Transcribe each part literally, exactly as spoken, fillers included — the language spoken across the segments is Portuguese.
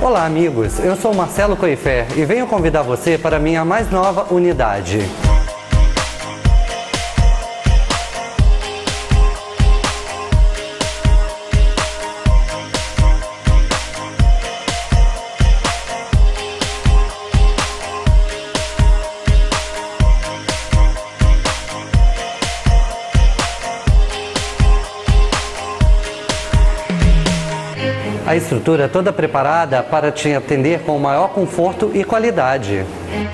Olá amigos, eu sou Marcelo Coifé e venho convidar você para a minha mais nova unidade. A estrutura é toda preparada para te atender com o maior conforto e qualidade.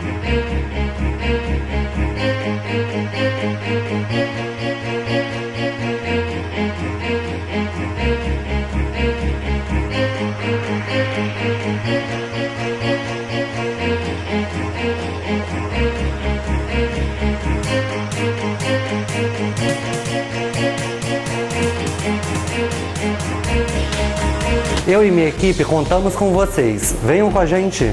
Eu e minha equipe contamos com vocês. Venham com a gente!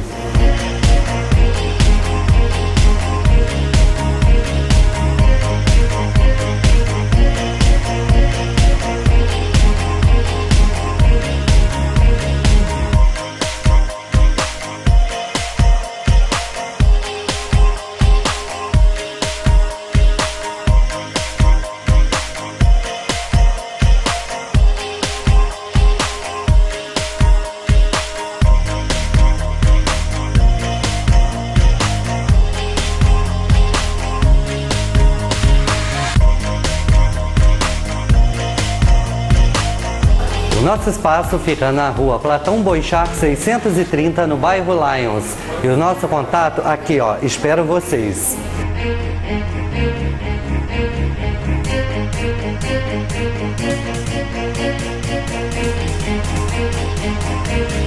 Nosso espaço fica na rua Platão Boixá seiscentos e trinta, no bairro Lions. E o nosso contato aqui, ó, espero vocês. Thank you.